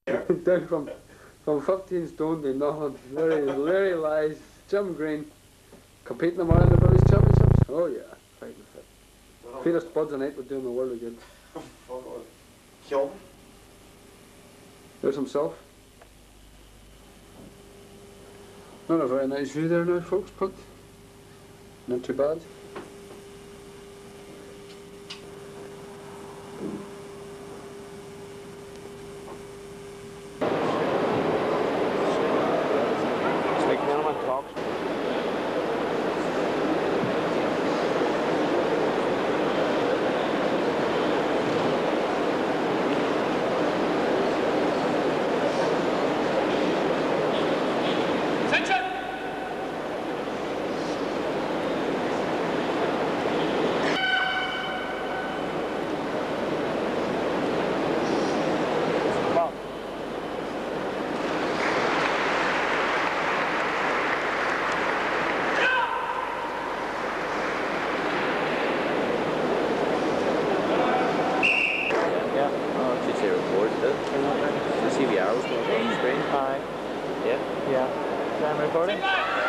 Down from 15 stone to nothing. Larry lies. Jim Green competing around the British Championships. Oh yeah, fighting fit. Peter Spuds and 8 would do him the world of good. Kill. There's himself. Not a very nice view there now, folks, but not too bad. Recording?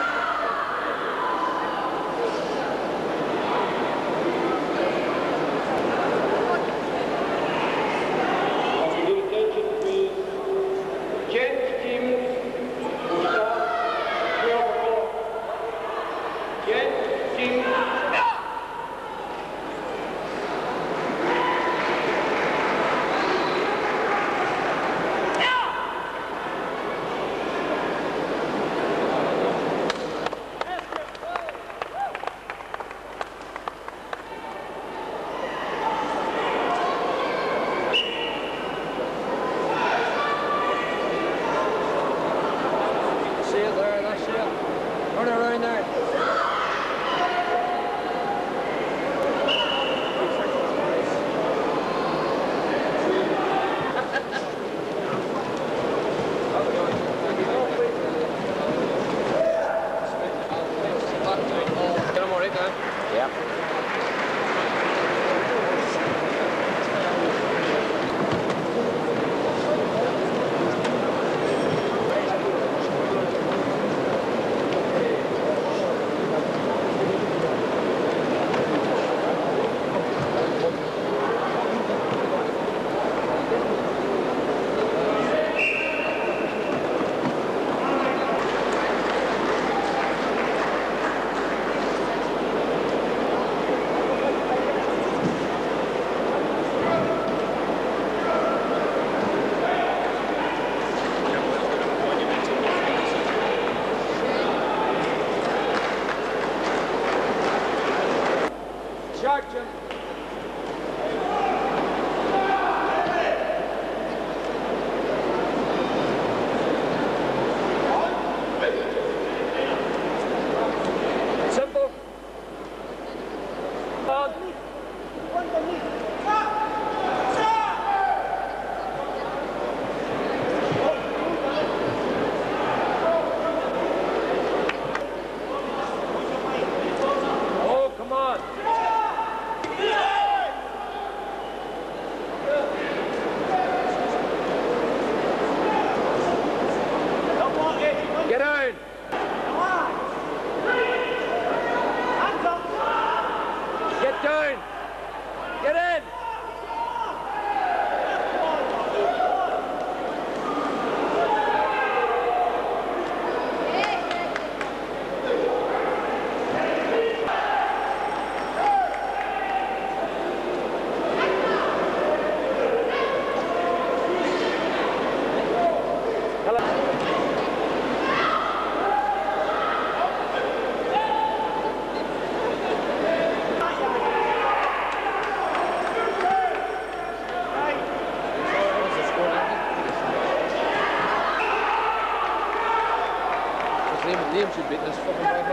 Liam should beat this fucking guy.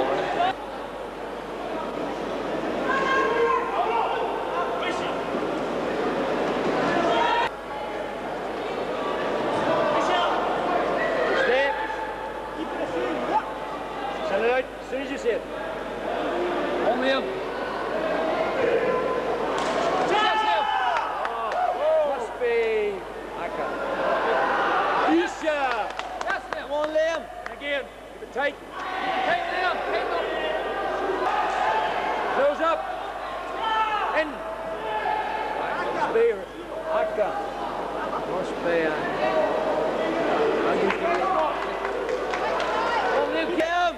Stay. Send it out as soon as you see it. On Liam. Must be. I can't. tight. Tighten it up, tighten up. Close up. In. Must be Akka. Must be Come Luke, get him.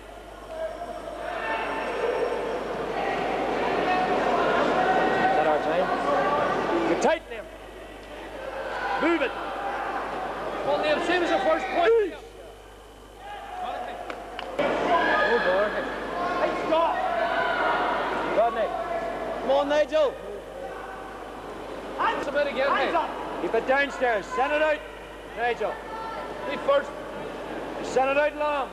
Is that our time? You tighten him. Move it. Well, Liam, same as the first point. Oh, boy. Hey, stop. Rodney. Come on, Nigel. Hands a bit again, mate. Keep it downstairs. Send it out, Nigel. Be first. Send it out long.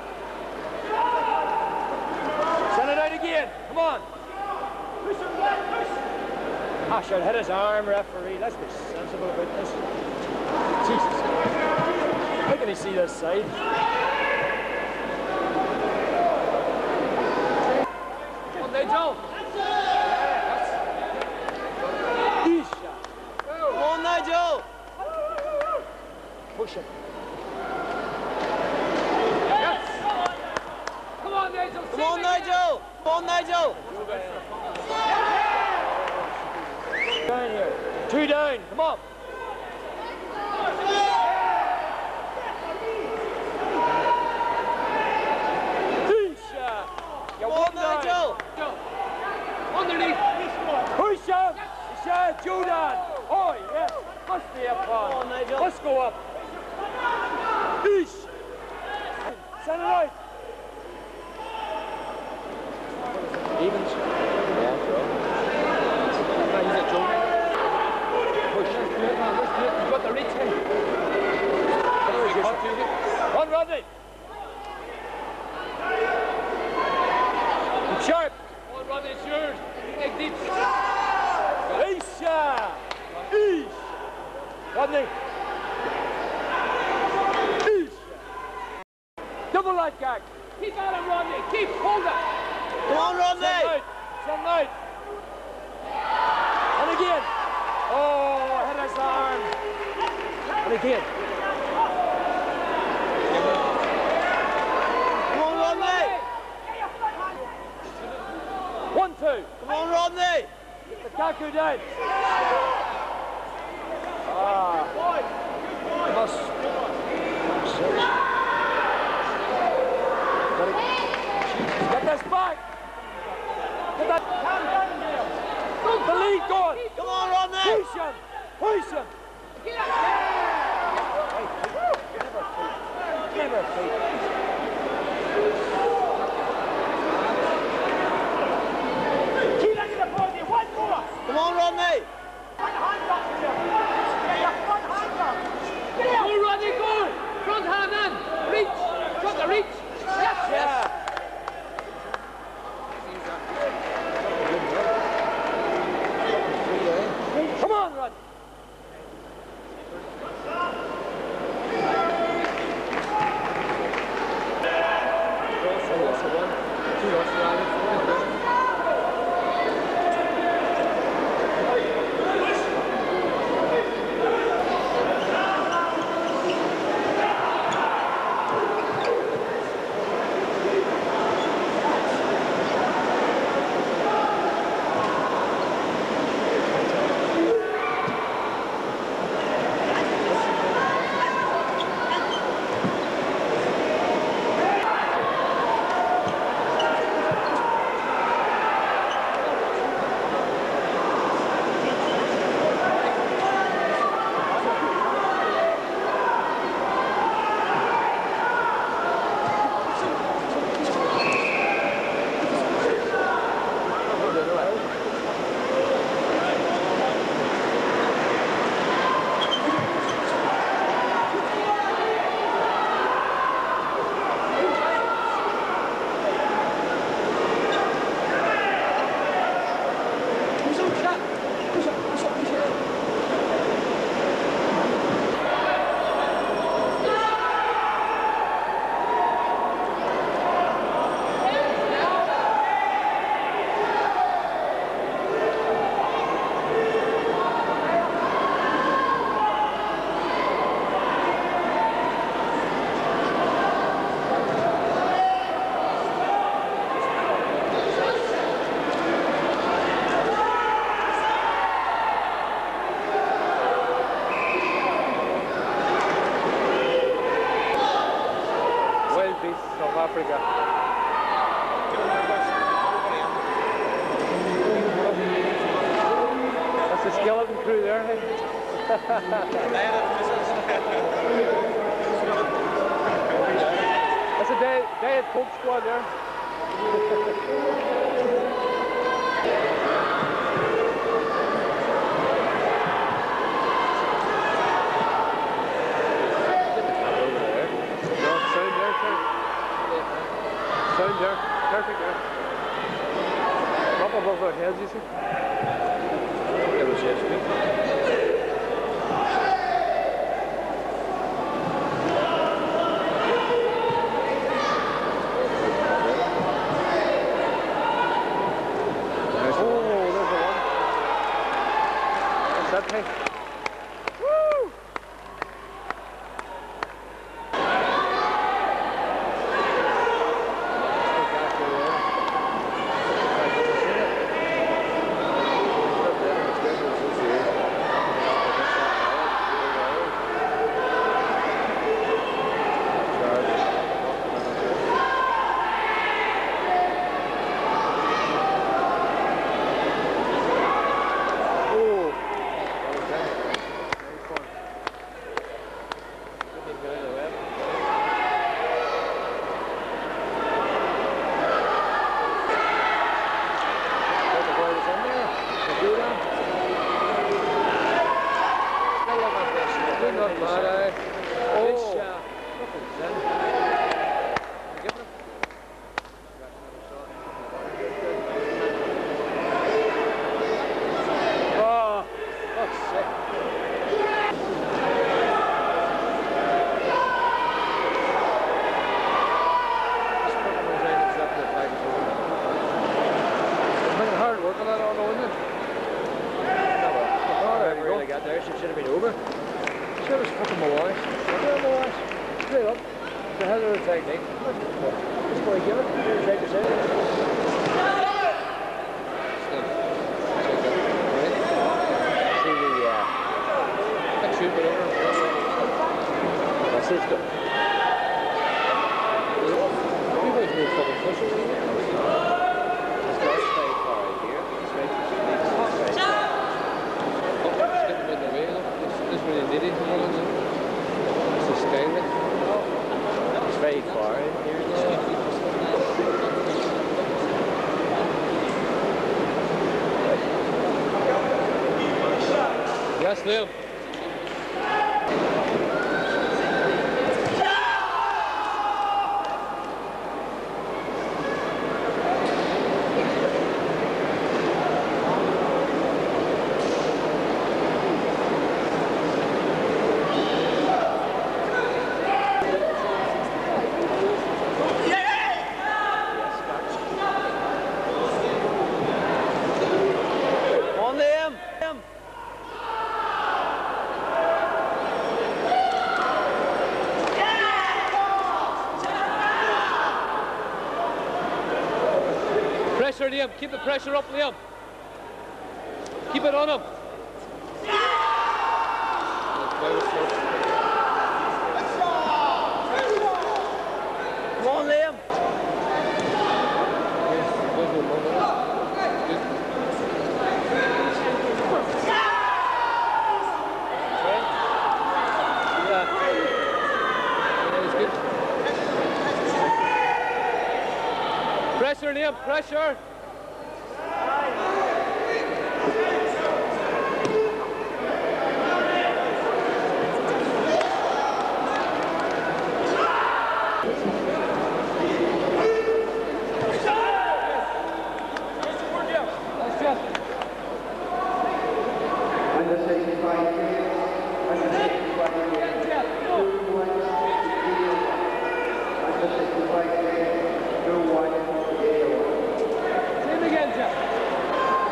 Send it out again. Come on. Push him back, push. Ah, should hit his arm, referee. Let's be sensible about this. Jesus. How can he see this side? Come on, Nigel. Come on, Nigel. Push him. Yes. Come on, Nigel. Come on, Nigel. Come on, Nigel. Down here. 2 down. Come on. Come on, Nigel. Underneath. Push up. Yes. Jordan. Oh, yes. Must be up on. Come on, Nigel. Let's go up. Send it out. Evans. Yeah, sure. He's a joker. Push. You've got the reach in. On, Rodney. Keep sharp. On, Rodney, it's yours. Take deep. Isha. Ish. Rodney. Double light gag. Keep at him, Rodney. Keep, hold it. Come on, Rodney. Send out. And again. Oh, hit his arm. And again. Come on, Rodney. 1-2. Come on, Rodney. The Kaku down. Ah. Must. Get this back! Get that! Look, the lead going! Come on, Rodney! Push him! Push him! Never feet. Keep it in the body, one more! Come on, Rodney! One hand up here! One hand up! Go, Rodney, go! Front hand in! Reach! Front the reach! Yes! Yes! Come on, Rod. That's a day at Coke squad there. Sound there, perfect there. Up above our heads, you see? It was yesterday. Oh, there's the one. What's that thing? Woo! Yes, Liam. Pressure, Liam. Keep the pressure up, Liam. Keep it on him. Come on, Liam. Pressure, Liam, pressure! Same again, Jeff.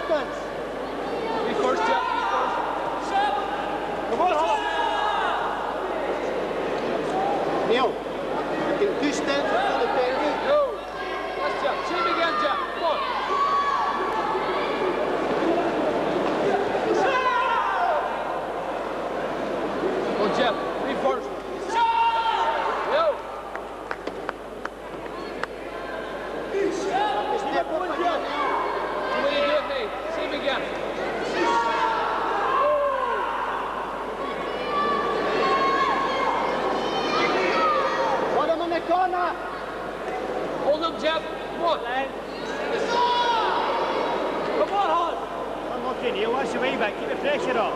distance. Me first, Jeff, me first. Come on, Holland. Neil, you can do steps before the penalty. Go. Yes, Jeff. Same again, Jeff. Come on. Go, Jeff. Me first. Yo. Step up again, Neil. The way you do it, mate. Same again. Put him in the corner. Hold him, Jeff. Come on. Come on, Holland. I'm looking, Neil. Watch your way back. Keep the pressure up.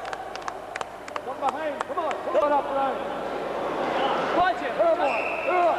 Come on, come on up, Ryan. Watch it.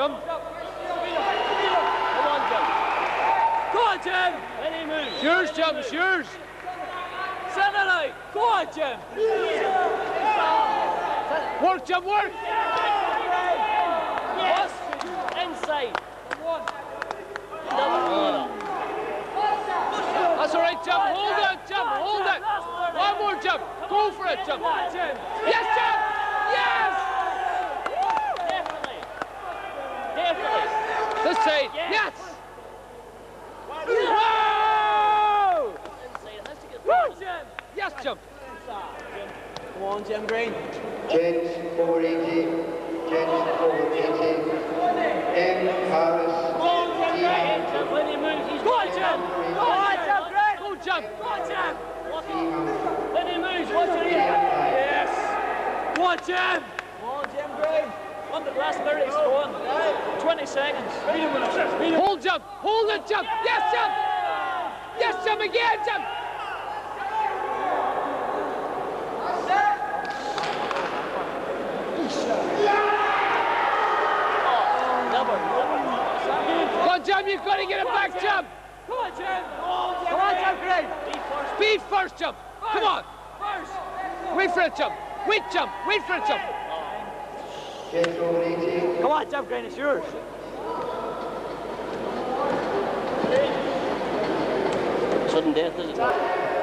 Jim. Come on, Jim. Go on, Jim. Any move. It's yours, Jim. It's yours. Send it out. Go on, Jim. Work, Jim, work. Yes. Inside. That's all right, Jim. Hold it, Jim. Hold it. One more, Jim. Go for it, Jim. Yes, Jim. Yes. Definitely. Definitely. This side. Yes. Whoa! Woo, Jim. Yes, Jim. Come on, Jim Green. Gents over 80, gents over 80. M. Harris. Go on, Jim. When he moves, he's go on, Jim. Go on, Jim. Go, Jim. Go on, Jim. When he moves, watch it here. Yes. Go on, Jim. Come on, Jim Green. On the last 30 is going. 20 seconds. Hold, Jim. Hold it, Jim. Yes, Jim. Yes, Jim. Again, Jim. Go on, Jim, you've got to get it back, Jim. Come on, Jim. Come on, Jim, Green. Speed first, Jim. Come on. Wait for it, Jim. Wait, Jim. Wait for it, Jim. Gents over 80. Come on, Jim Green, it's yours. Sudden death, is it? Come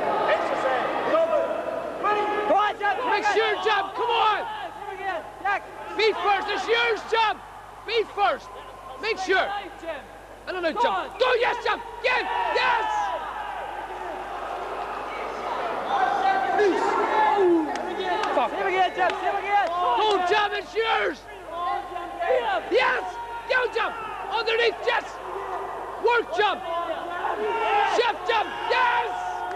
on, Jim. Make sure, Jim. Come on. Speed first. It's yours, Jim. Speed first. Make sure. I don't know, Jim. Go, yes, Jim. Yes. Yes. Fuck. Save again, Jim. Save again. Go, Jim. It's yours. Yes. Go, Jim. Underneath, yes. Work, Jim. Shift, Jim. Yes.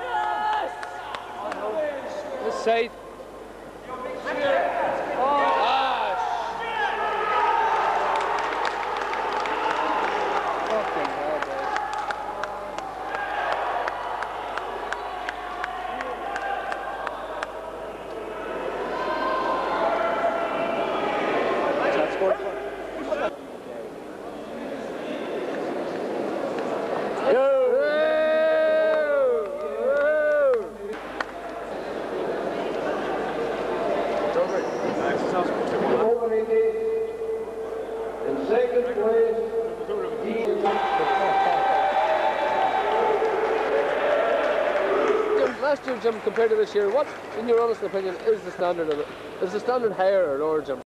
This side. Fucking hell, boys. That scored for. Over 80. In second place, Jim, last year, Jim, compared to this year, what, in your honest opinion, is the standard of it? Is the standard higher or lower, Jim?